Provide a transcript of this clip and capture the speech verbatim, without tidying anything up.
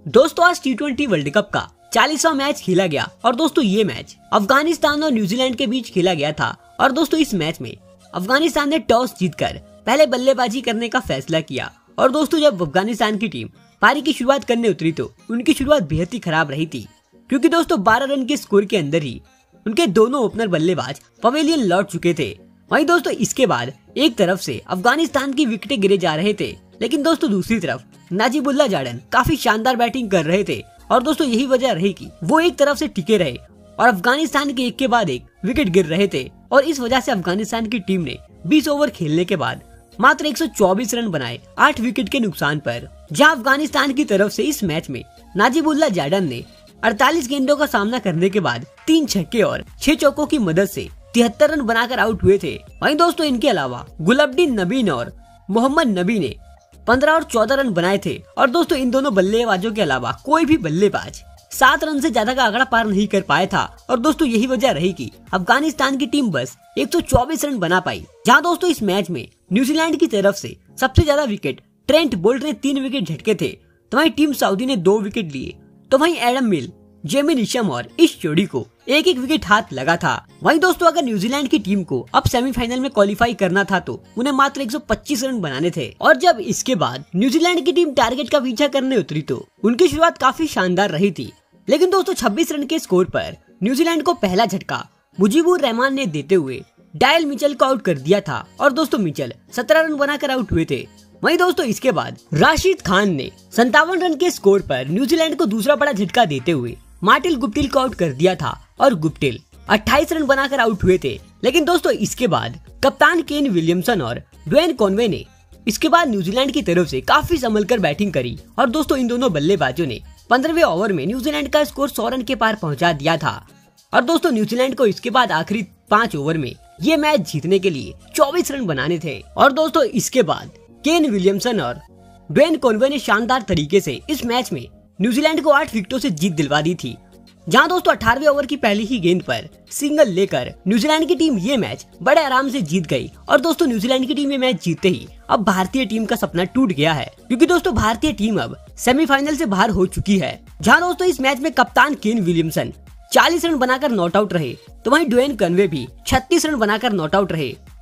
दोस्तों आज T twenty world cup का चालीसवां मैच खेला गया और दोस्तों ये मैच अफगानिस्तान और न्यूजीलैंड के बीच खेला गया था। और दोस्तों इस मैच में अफगानिस्तान ने टॉस जीतकर पहले बल्लेबाजी करने का फैसला किया। और दोस्तों जब अफगानिस्तान की टीम पारी की शुरुआत करने उतरी तो उनकी शुरुआत बेहद ही खराब रही थी, क्योंकि दोस्तों बारह रन के स्कोर के अंदर ही उनके दोनों ओपनर बल्लेबाज पवेलियन लौट चुके थे। वहीं दोस्तों इसके बाद एक तरफ से अफगानिस्तान की विकेटें गिरे जा रहे थे, लेकिन दोस्तों दूसरी तरफ नाजिबुल्लाह जार्डन काफी शानदार बैटिंग कर रहे थे। और दोस्तों यही वजह रही कि वो एक तरफ से टिके रहे और अफगानिस्तान के एक के बाद एक विकेट गिर रहे थे। और इस वजह से अफगानिस्तान की टीम ने बीस ओवर खेलने के बाद मात्र एक सौ चौबीस रन बनाए आठ विकेट के नुकसान पर। जहां अफगानिस्तान की तरफ से इस मैच में नाजिबुल्लाह जार्डन ने अड़तालीस गेंदों का सामना करने के बाद तीन छक्के और छह चौकों की मदद से तिहत्तर रन बनाकर आउट हुए थे। वहीं दोस्तों इनके अलावा गुलाबुद्दीन नबीन और मोहम्मद नबी ने पंद्रह और चौदह रन बनाए थे। और दोस्तों इन दोनों बल्लेबाजों के अलावा कोई भी बल्लेबाज सात रन से ज्यादा का आंकड़ा पार नहीं कर पाया था। और दोस्तों यही वजह रही कि अफगानिस्तान की टीम बस एक सौ चौबीस रन बना पाई। जहां दोस्तों इस मैच में न्यूजीलैंड की तरफ से सबसे ज्यादा विकेट ट्रेंट बोल्ट ने तीन विकेट झटके थे, तो वहीं टीम सऊदी ने दो विकेट लिए। तो वहीं एडम मिल, जेमी निशम और इस जोड़ी को एक एक विकेट हाथ लगा था। वहीं दोस्तों अगर न्यूजीलैंड की टीम को अब सेमीफाइनल में क्वालिफाई करना था तो उन्हें मात्र एक सौ पच्चीस रन बनाने थे। और जब इसके बाद न्यूजीलैंड की टीम टारगेट का पीछा करने उतरी तो उनकी शुरुआत काफी शानदार रही थी, लेकिन दोस्तों छब्बीस रन के स्कोर पर न्यूजीलैंड को पहला झटका मुजीबुर रहमान ने देते हुए डायल मिचेल को आउट कर दिया था। और दोस्तों मिचेल सत्रह रन बनाकर आउट हुए थे। वहीं दोस्तों इसके बाद राशिद खान ने संतावन रन के स्कोर पर न्यूजीलैंड को दूसरा बड़ा झटका देते हुए मार्टिन गुप्टिल को आउट कर दिया था और गुप्टिल अट्ठाईस रन बनाकर आउट हुए थे। लेकिन दोस्तों इसके बाद कप्तान केन विलियमसन और ड्वेन कॉनवे ने इसके बाद न्यूजीलैंड की तरफ से काफी संभल कर बैटिंग करी। और दोस्तों इन दोनों बल्लेबाजों ने पंद्रहवें ओवर में न्यूजीलैंड का स्कोर सौ रन के पार पहुंचा दिया था। और दोस्तों न्यूजीलैंड को इसके बाद आखिरी पांच ओवर में ये मैच जीतने के लिए चौबीस रन बनाने थे। और दोस्तों इसके बाद केन विलियमसन और ड्वेन कॉनवे ने शानदार तरीके से इस मैच में न्यूजीलैंड को आठ विकेटों से जीत दिलवा दी थी। जहां दोस्तों अठारहवें ओवर की पहली ही गेंद पर सिंगल लेकर न्यूजीलैंड की टीम ये मैच बड़े आराम से जीत गई। और दोस्तों न्यूजीलैंड की टीम ये मैच जीतते ही अब भारतीय टीम का सपना टूट गया है, क्योंकि दोस्तों भारतीय टीम अब सेमीफाइनल से बाहर हो चुकी है। जहां दोस्तों इस मैच में कप्तान केन विलियमसन चालीस रन बनाकर नॉट आउट रहे, तो वहीं ड्वेन कॉनवे भी छत्तीस रन बनाकर नॉट आउट रहे।